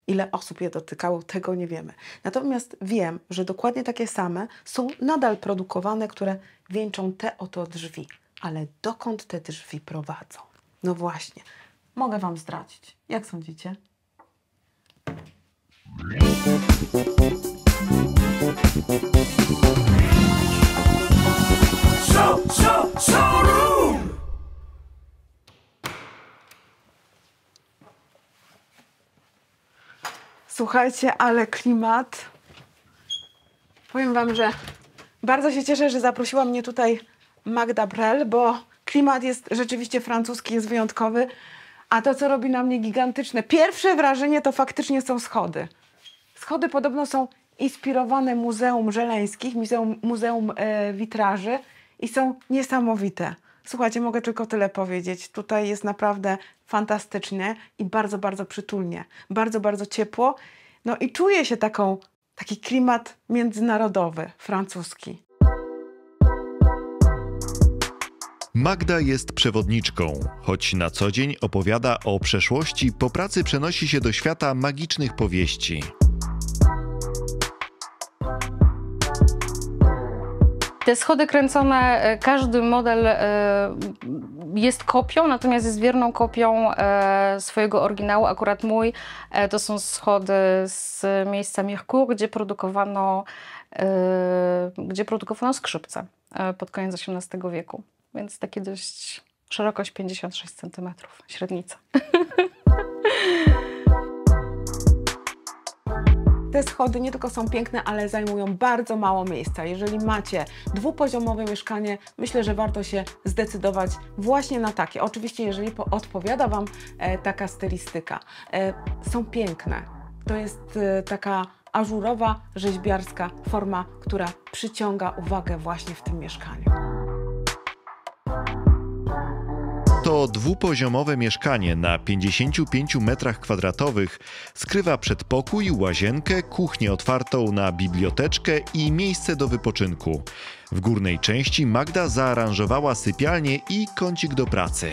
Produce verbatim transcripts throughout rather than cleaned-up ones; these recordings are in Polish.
Ile osób je dotykało, tego nie wiemy. Natomiast wiem, że dokładnie takie same są nadal produkowane, które wieńczą te oto drzwi. Ale dokąd te drzwi prowadzą? No właśnie, mogę Wam zdradzić. Jak sądzicie? Show, show, showroom! Słuchajcie, ale klimat. Powiem Wam, że bardzo się cieszę, że zaprosiła mnie tutaj Magda Brel, bo klimat jest rzeczywiście francuski, jest wyjątkowy, a to, co robi na mnie gigantyczne pierwsze wrażenie, to faktycznie są schody. Schody podobno są inspirowane Muzeum Żeleńskich, Muzeum, Muzeum e, Witraży i są niesamowite. Słuchajcie, mogę tylko tyle powiedzieć. Tutaj jest naprawdę fantastycznie i bardzo, bardzo przytulnie. Bardzo, bardzo ciepło. No i czuję się taką, taki klimat międzynarodowy, francuski. Magda jest przewodniczką. Choć na co dzień opowiada o przeszłości, po pracy przenosi się do świata magicznych powieści. Te schody kręcone, każdy model jest kopią, natomiast jest wierną kopią swojego oryginału. Akurat mój to są schody z miejsca Mirecourt, gdzie produkowano, gdzie produkowano skrzypce pod koniec osiemnastego wieku. Więc takie dość szerokość pięćdziesiąt sześć centymetrów, średnica. Te schody nie tylko są piękne, ale zajmują bardzo mało miejsca. Jeżeli macie dwupoziomowe mieszkanie, myślę, że warto się zdecydować właśnie na takie. Oczywiście, jeżeli odpowiada Wam e, taka stylistyka. E, są piękne. To jest e, taka ażurowa, rzeźbiarska forma, która przyciąga uwagę właśnie w tym mieszkaniu. To dwupoziomowe mieszkanie na pięćdziesięciu pięciu metrach kwadratowych skrywa przedpokój, łazienkę, kuchnię otwartą na biblioteczkę i miejsce do wypoczynku. W górnej części Magda zaaranżowała sypialnię i kącik do pracy.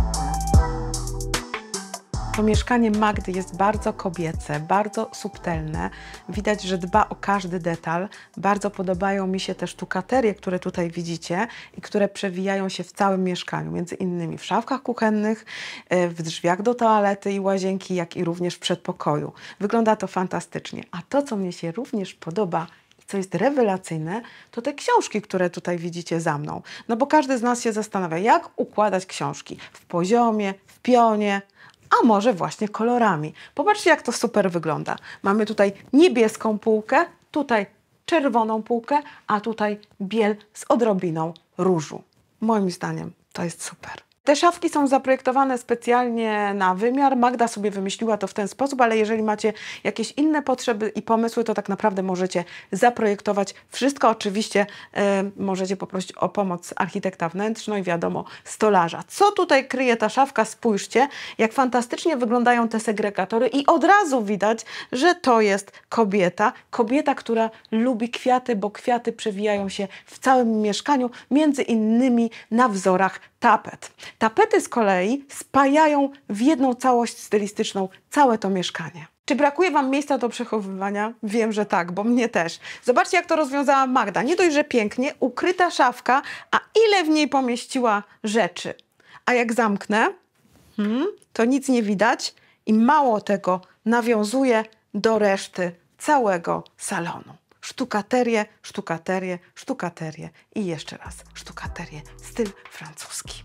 To mieszkanie Magdy jest bardzo kobiece, bardzo subtelne. Widać, że dba o każdy detal. Bardzo podobają mi się te sztukaterie, które tutaj widzicie i które przewijają się w całym mieszkaniu. Między innymi w szafkach kuchennych, w drzwiach do toalety i łazienki, jak i również w przedpokoju. Wygląda to fantastycznie. A to, co mnie się również podoba, co jest rewelacyjne, to te książki, które tutaj widzicie za mną. No bo każdy z nas się zastanawia, jak układać książki w poziomie, w pionie, a może właśnie kolorami. Popatrzcie, jak to super wygląda. Mamy tutaj niebieską półkę, tutaj czerwoną półkę, a tutaj biel z odrobiną różu. Moim zdaniem to jest super. Te szafki są zaprojektowane specjalnie na wymiar. Magda sobie wymyśliła to w ten sposób, ale jeżeli macie jakieś inne potrzeby i pomysły, to tak naprawdę możecie zaprojektować wszystko. Oczywiście e, możecie poprosić o pomoc architekta wnętrz, no i wiadomo, stolarza. Co tutaj kryje ta szafka? Spójrzcie, jak fantastycznie wyglądają te segregatory i od razu widać, że to jest kobieta. Kobieta, która lubi kwiaty, bo kwiaty przewijają się w całym mieszkaniu, między innymi na wzorach tapet. Tapety z kolei spajają w jedną całość stylistyczną całe to mieszkanie. Czy brakuje Wam miejsca do przechowywania? Wiem, że tak, bo mnie też. Zobaczcie, jak to rozwiązała Magda. Nie dość, że pięknie, ukryta szafka, a ile w niej pomieściła rzeczy. A jak zamknę, hmm, to nic nie widać i mało tego, nawiązuje do reszty całego salonu. Sztukaterię, sztukaterię, sztukaterię i jeszcze raz sztukaterię, styl francuski.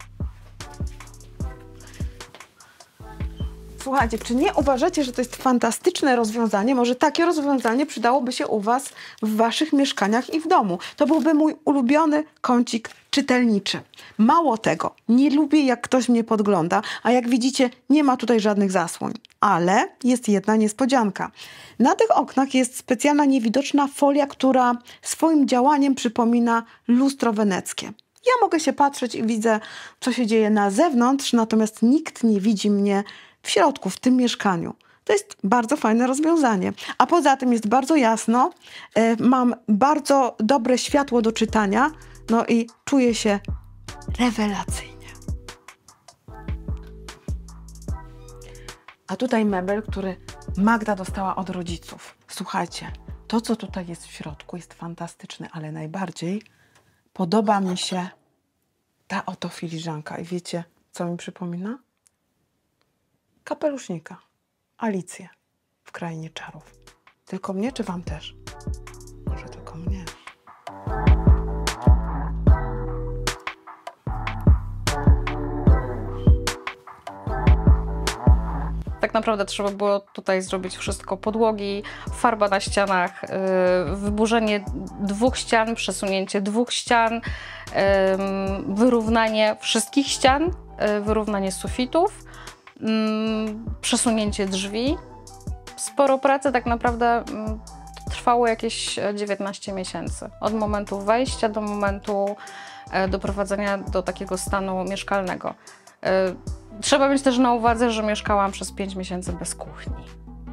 Słuchajcie, czy nie uważacie, że to jest fantastyczne rozwiązanie? Może takie rozwiązanie przydałoby się u Was w Waszych mieszkaniach i w domu. To byłby mój ulubiony kącik czytelniczy. Mało tego, nie lubię, jak ktoś mnie podgląda, a jak widzicie, nie ma tutaj żadnych zasłoń. Ale jest jedna niespodzianka. Na tych oknach jest specjalna niewidoczna folia, która swoim działaniem przypomina lustro weneckie. Ja mogę się patrzeć i widzę, co się dzieje na zewnątrz, natomiast nikt nie widzi mnie w środku, w tym mieszkaniu. To jest bardzo fajne rozwiązanie. A poza tym jest bardzo jasno, e, mam bardzo dobre światło do czytania, no i czuję się rewelacyjnie. A tutaj mebel, który Magda dostała od rodziców. Słuchajcie, to co tutaj jest w środku jest fantastyczne, ale najbardziej podoba mi się ta oto filiżanka. I wiecie, co mi przypomina? Kapelusznika. Alicję w Krainie Czarów. Tylko mnie, czy wam też? Może tylko mnie. Tak naprawdę trzeba było tutaj zrobić wszystko. Podłogi, farba na ścianach, yy, wyburzenie dwóch ścian, przesunięcie dwóch ścian, yy, wyrównanie wszystkich ścian, yy, wyrównanie sufitów, yy, przesunięcie drzwi. Sporo pracy, tak naprawdę yy, trwało jakieś dziewiętnaście miesięcy. Od momentu wejścia do momentu yy, doprowadzenia do takiego stanu mieszkalnego. Yy, Trzeba mieć też na uwadze, że mieszkałam przez pięć miesięcy bez kuchni.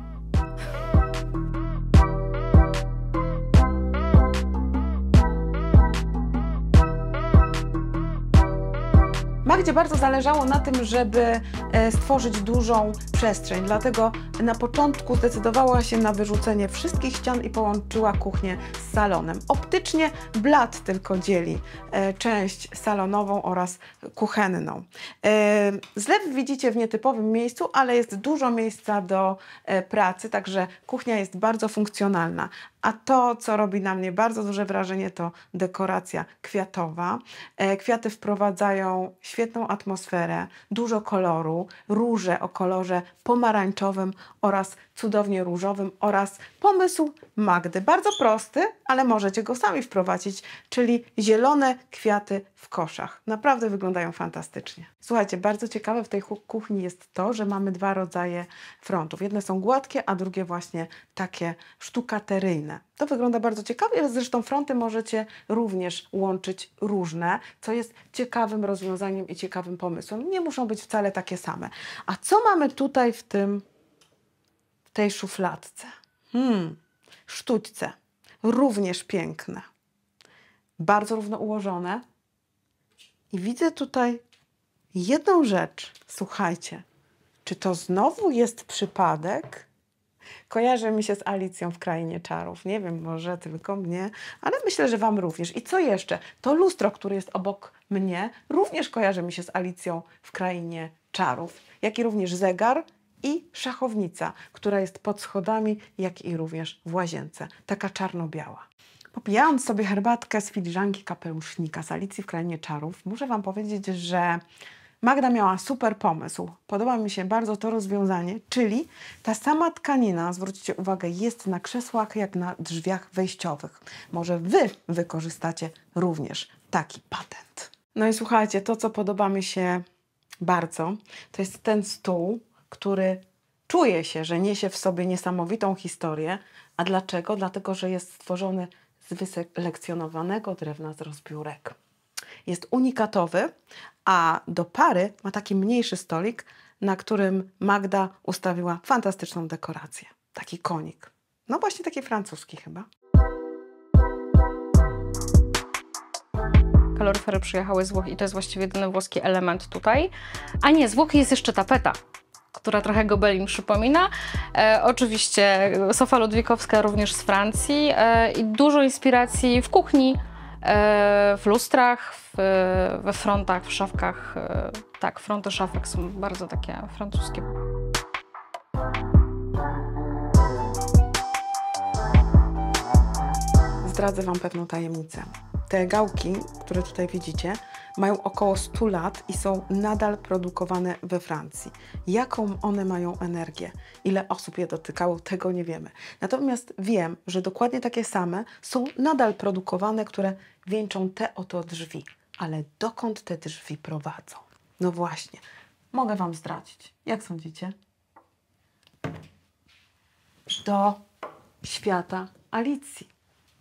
Magdzie bardzo zależało na tym, żeby stworzyć dużą przestrzeń, dlatego na początku zdecydowała się na wyrzucenie wszystkich ścian i połączyła kuchnię z salonem. Optycznie blat tylko dzieli część salonową oraz kuchenną. Zlew widzicie w nietypowym miejscu, ale jest dużo miejsca do pracy, także kuchnia jest bardzo funkcjonalna. A to, co robi na mnie bardzo duże wrażenie, to dekoracja kwiatowa. Kwiaty wprowadzają świetną atmosferę, dużo koloru, róże o kolorze pomarańczowym oraz cudownie różowym oraz pomysł Magdy. Bardzo prosty, ale możecie go sami wprowadzić, czyli zielone kwiaty w koszach. Naprawdę wyglądają fantastycznie. Słuchajcie, bardzo ciekawe w tej kuchni jest to, że mamy dwa rodzaje frontów. Jedne są gładkie, a drugie właśnie takie sztukateryjne. To wygląda bardzo ciekawie, zresztą fronty możecie również łączyć różne, co jest ciekawym rozwiązaniem i ciekawym pomysłem. Nie muszą być wcale takie same. A co mamy tutaj w tym, w tej szufladce? Hmm, sztućce. Również piękne. Bardzo równo ułożone. I widzę tutaj jedną rzecz. Słuchajcie, czy to znowu jest przypadek? Kojarzy mi się z Alicją w Krainie Czarów. Nie wiem, może tylko mnie, ale myślę, że wam również. I co jeszcze? To lustro, które jest obok mnie, również kojarzy mi się z Alicją w Krainie Czarów. Jak i również zegar i szachownica, która jest pod schodami, jak i również w łazience. Taka czarno-biała. Popijając sobie herbatkę z filiżanki kapelusznika z Alicji w Krainie Czarów, muszę wam powiedzieć, że Magda miała super pomysł. Podoba mi się bardzo to rozwiązanie, czyli ta sama tkanina, zwróćcie uwagę, jest na krzesłach jak na drzwiach wejściowych. Może wy wykorzystacie również taki patent. No i słuchajcie, to co podoba mi się bardzo, to jest ten stół, który czuje się, że niesie w sobie niesamowitą historię. A dlaczego? Dlatego, że jest stworzony z wyselekcjonowanego drewna z rozbiórek. Jest unikatowy, a do pary ma taki mniejszy stolik, na którym Magda ustawiła fantastyczną dekorację. Taki konik. No właśnie taki francuski chyba. Kaloryfery przyjechały z Włoch i to jest właściwie jedyny włoski element tutaj. A nie, z Włoch jest jeszcze tapeta, która trochę Gobelin przypomina. E, oczywiście sofa ludwikowska również z Francji e, i dużo inspiracji w kuchni, e, w lustrach, w, we frontach, w szafkach. E, tak, fronty szafek są bardzo takie francuskie. Zdradzę wam pewną tajemnicę. Te gałki, które tutaj widzicie, mają około stu lat i są nadal produkowane we Francji. Jaką one mają energię? Ile osób je dotykało, tego nie wiemy. Natomiast wiem, że dokładnie takie same są nadal produkowane, które wieńczą te oto drzwi. Ale dokąd te drzwi prowadzą? No właśnie, mogę wam zdradzić. Jak sądzicie? Do świata Alicji.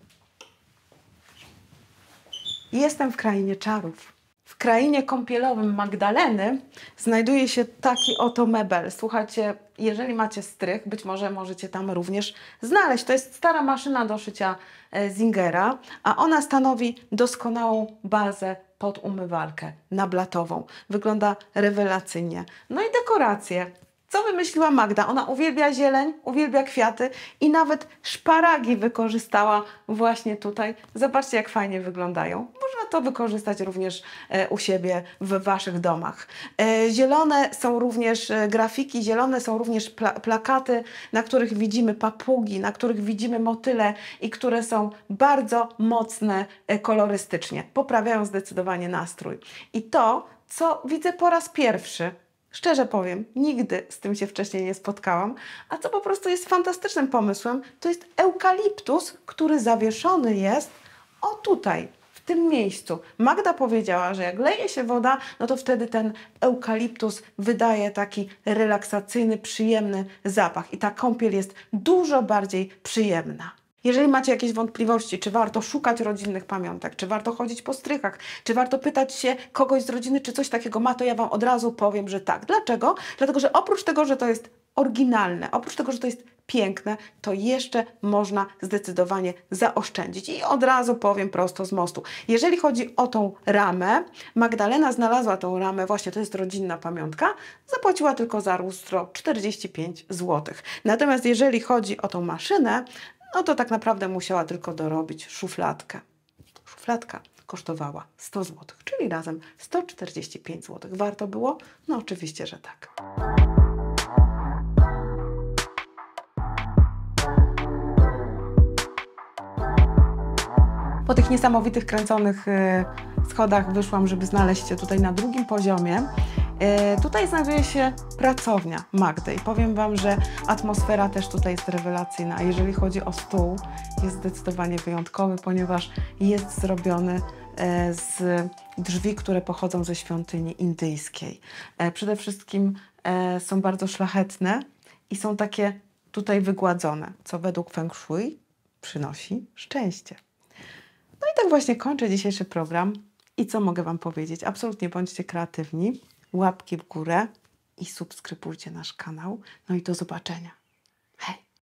Jestem w Krainie Czarów. W krainie kąpielowym Magdaleny znajduje się taki oto mebel. Słuchajcie, jeżeli macie strych, być może możecie tam również znaleźć. To jest stara maszyna do szycia Zingera, a ona stanowi doskonałą bazę pod umywalkę nablatową. Wygląda rewelacyjnie. No i dekoracje. co wymyśliła Magda? Ona uwielbia zieleń, uwielbia kwiaty i nawet szparagi wykorzystała właśnie tutaj. Zobaczcie, jak fajnie wyglądają. Można to wykorzystać również e, u siebie w waszych domach. E, zielone są również e, grafiki, zielone są również pla plakaty, na których widzimy papugi, na których widzimy motyle i które są bardzo mocne e, kolorystycznie. Poprawiają zdecydowanie nastrój. I to, co widzę po raz pierwszy, szczerze powiem, nigdy z tym się wcześniej nie spotkałam, a co po prostu jest fantastycznym pomysłem, to jest eukaliptus, który zawieszony jest o tutaj, w tym miejscu. Magda powiedziała, że jak leje się woda, no to wtedy ten eukaliptus wydaje taki relaksacyjny, przyjemny zapach i ta kąpiel jest dużo bardziej przyjemna. Jeżeli macie jakieś wątpliwości, czy warto szukać rodzinnych pamiątek, czy warto chodzić po strychach, czy warto pytać się kogoś z rodziny, czy coś takiego ma, to ja Wam od razu powiem, że tak. Dlaczego? Dlatego, że oprócz tego, że to jest oryginalne, oprócz tego, że to jest piękne, to jeszcze można zdecydowanie zaoszczędzić. I od razu powiem prosto z mostu. Jeżeli chodzi o tą ramę, Magdalena znalazła tą ramę, właśnie to jest rodzinna pamiątka, zapłaciła tylko za lustro czterdzieści pięć złotych. Natomiast jeżeli chodzi o tą maszynę, no to tak naprawdę musiała tylko dorobić szufladkę. Szufladka kosztowała sto złotych, czyli razem sto czterdzieści pięć złotych. Warto było? No oczywiście, że tak. Po tych niesamowitych kręconych schodach wyszłam, żeby znaleźć się tutaj na drugim poziomie. E, tutaj znajduje się pracownia Magdy i powiem Wam, że atmosfera też tutaj jest rewelacyjna. A jeżeli chodzi o stół, jest zdecydowanie wyjątkowy, ponieważ jest zrobiony e, z drzwi, które pochodzą ze świątyni indyjskiej. E, przede wszystkim e, są bardzo szlachetne i są takie tutaj wygładzone, co według Feng Shui przynosi szczęście. No i tak właśnie kończę dzisiejszy program. I co mogę Wam powiedzieć? Absolutnie bądźcie kreatywni, łapki w górę i subskrybujcie nasz kanał. No i do zobaczenia.